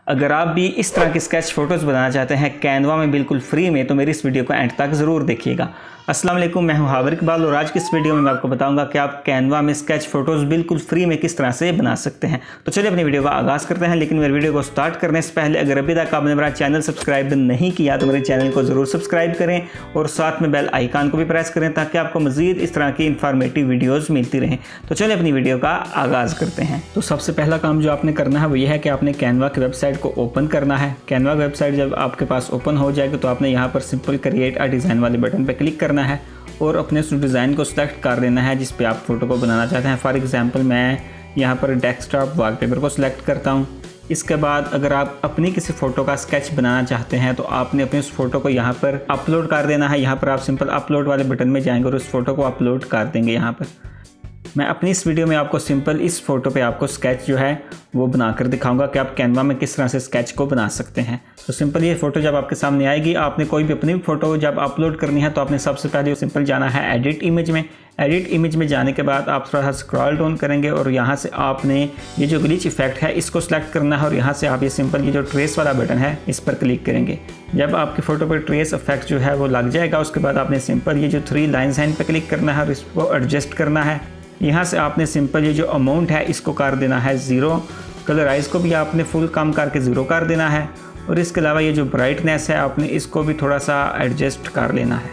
अगर आप भी इस तरह के स्केच फ़ोटोज़ बनाना चाहते हैं कैनवा में बिल्कुल फ्री में, तो मेरी इस वीडियो को एंड तक ज़रूर देखिएगा। अस्सलाम वालेकुम, मैं हूं हावर इकबाल और आज की इस वीडियो में मैं आपको बताऊंगा कि आप कैनवा में स्केच फ़ोटोज़ बिल्कुल फ्री में किस तरह से बना सकते हैं। तो चलिए अपनी वीडियो का आगाज़ करते हैं। लेकिन मेरे वीडियो को स्टार्ट करने से पहले अगर अभी तक आपने मेरा चैनल सब्सक्राइब नहीं किया तो मेरे चैनल को ज़रूर सब्सक्राइब करें और साथ में बेल आइकान को भी प्रेस करें ताकि आपको मज़ीद इस तरह की इंफॉर्मेटिव वीडियोज़ मिलती रहें। तो चलिए अपनी वीडियो का आगाज़ करते हैं। तो सबसे पहला काम जो आपने करना है वो ये है कि आपने कैनवा की वेबसाइट को ओपन करना है। कैनवा वेबसाइट जब आपके पास ओपन हो जाएगी तो आपने यहाँ पर सिंपल क्रिएट अ डिज़ाइन वाले बटन पर क्लिक करना है और अपने उस डिज़ाइन को सिलेक्ट कर लेना है जिस पे आप फ़ोटो को बनाना चाहते हैं। फॉर एग्जांपल मैं यहाँ पर डेस्कटॉप वॉलपेपर को सिलेक्ट करता हूँ। इसके बाद अगर आप अपनी किसी फ़ोटो का स्केच बनाना चाहते हैं तो आपने अपनी उस फ़ोटो को यहाँ पर अपलोड कर देना है। यहाँ पर आप सिंपल अपलोड वाले बटन में जाएंगे और उस फ़ोटो को अपलोड कर देंगे। यहाँ पर मैं अपनी इस वीडियो में आपको सिंपल इस फ़ोटो पे आपको स्केच जो है वो बनाकर दिखाऊंगा कि आप कैनवा में किस तरह से स्केच को बना सकते हैं। तो सिंपल ये फ़ोटो जब आपके सामने आएगी, आपने कोई भी अपनी फ़ोटो जब अपलोड करनी है तो आपने सबसे पहले सिंपल जाना है एडिट इमेज में। एडिट इमेज में जाने के बाद आप थोड़ा सा स्क्रॉल डाउन करेंगे और यहाँ से आपने ये जो ग्लिच इफेक्ट है इसको सिलेक्ट करना है और यहाँ से आप ये सिंपल ये जो ट्रेस वाला बटन है इस पर क्लिक करेंगे। जब आपकी फ़ोटो पर ट्रेस इफेक्ट जो है वो लग जाएगा उसके बाद आपने सिंपल ये जो 3 लाइन्स हैं इन पर क्लिक करना है और इसको एडजस्ट करना है। यहाँ से आपने सिंपल ये जो अमाउंट है इसको कर देना है 0। कलराइज को भी आपने फुल कम करके 0 कर देना है और इसके अलावा ये जो ब्राइटनेस है आपने इसको भी थोड़ा सा एडजस्ट कर लेना है।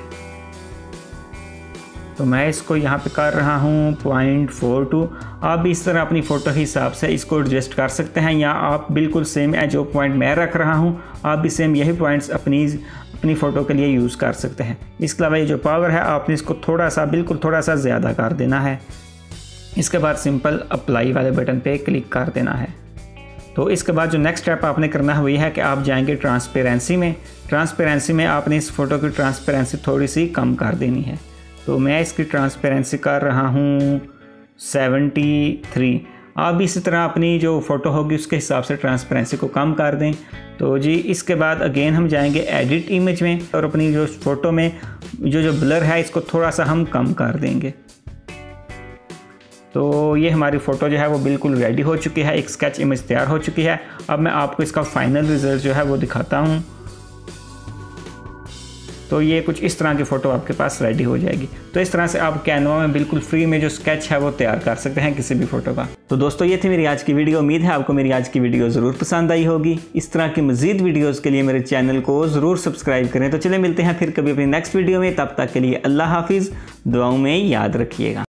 तो मैं इसको यहाँ पे कर रहा हूँ 0.42। आप भी इस तरह अपनी फ़ोटो के हिसाब से इसको एडजस्ट कर सकते हैं या आप बिल्कुल सेम है जो पॉइंट मैं रख रहा हूँ आप भी सेम यही पॉइंट्स अपनी फ़ोटो के लिए यूज़ कर सकते हैं। इसके अलावा ये जो पावर है आपने इसको थोड़ा सा बिल्कुल थोड़ा सा ज़्यादा कर देना है। इसके बाद सिंपल अप्लाई वाले बटन पे क्लिक कर देना है। तो इसके बाद जो नेक्स्ट स्टेप आपने करना है वो ये है कि आप जाएंगे ट्रांसपेरेंसी में। ट्रांसपेरेंसी में आपने इस फ़ोटो की ट्रांसपेरेंसी थोड़ी सी कम कर देनी है। तो मैं इसकी ट्रांसपेरेंसी कर रहा हूँ 73। आप भी इसी तरह अपनी जो फ़ोटो होगी उसके हिसाब से ट्रांसपेरेंसी को कम कर दें। तो जी इसके बाद अगेन हम जाएंगे एडिट इमेज में और अपनी जो फ़ोटो में जो ब्लर है इसको थोड़ा सा हम कम कर देंगे। तो ये हमारी फ़ोटो जो है वो बिल्कुल रेडी हो चुकी है, एक स्केच इमेज तैयार हो चुकी है। अब मैं आपको इसका फाइनल रिज़ल्ट जो है वो दिखाता हूँ। तो ये कुछ इस तरह की फ़ोटो आपके पास रेडी हो जाएगी। तो इस तरह से आप कैनवा में बिल्कुल फ्री में जो स्केच है वो तैयार कर सकते हैं किसी भी फ़ोटो का। तो दोस्तों ये थी मेरी आज की वीडियो। उम्मीद है आपको मेरी आज की वीडियो ज़रूर पसंद आई होगी। इस तरह की मज़ीद वीडियोज़ के लिए मेरे चैनल को ज़रूर सब्सक्राइब करें। तो चलिए मिलते हैं फिर कभी अपनी नेक्स्ट वीडियो में। तब तक के लिए अल्लाह हाफिज़। दुआओं में याद रखिएगा।